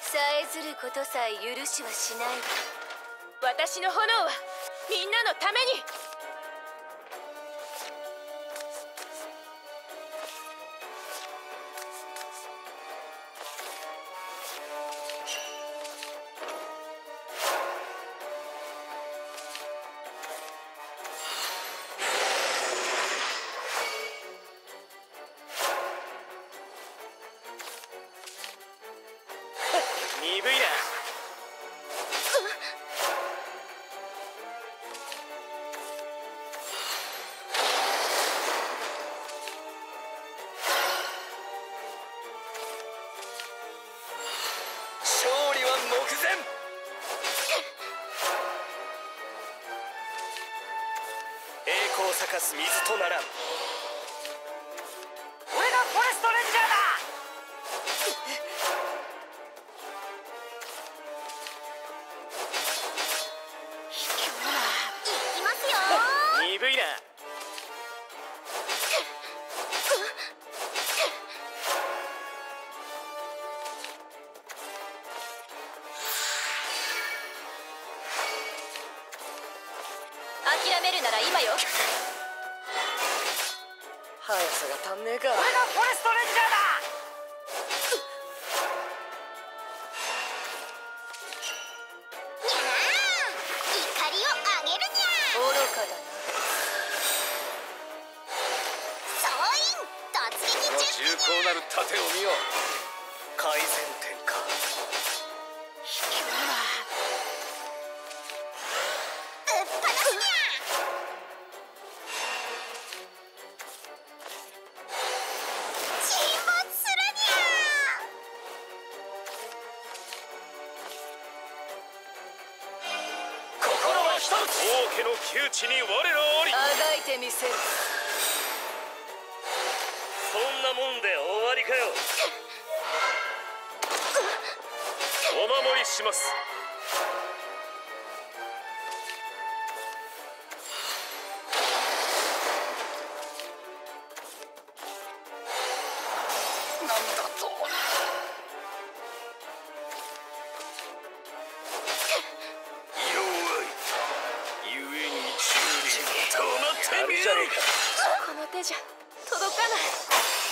えずることさえ許しはしない。私の炎はみんなのために。 鈍いな。勝利は目前。栄光を咲かす水とならん。俺がフォレストレンジャーだ。鈍いな。 諦めるなら今よ。 速さが足んねえか。 俺がフォレストレンジャーだ。 怒りをあげるにゃ。 愚かだな。 総員突撃この準備重厚なる盾を見よ。改善点か。 ぶっ放すにゃ。沈没するにゃ。 心は一つ。王家の窮地に我らあり。 あがいてみせる。 そんなもんで終わりかよ。お守りします。 なんだと。 弱い。故に10人止まってみろ。 この手じゃ届かない。